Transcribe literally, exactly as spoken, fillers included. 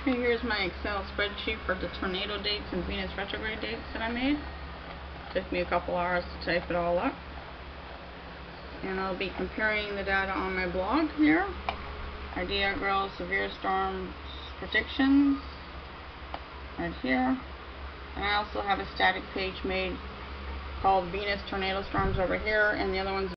Okay, here's my Excel spreadsheet for the tornado dates and Venus retrograde dates that I made. Took me a couple hours to type it all up. And I'll be comparing the data on my blog here. Idea Girl Severe Storms Predictions right here. And I also have a static page made called Venus Tornado Storms over here, and the other one's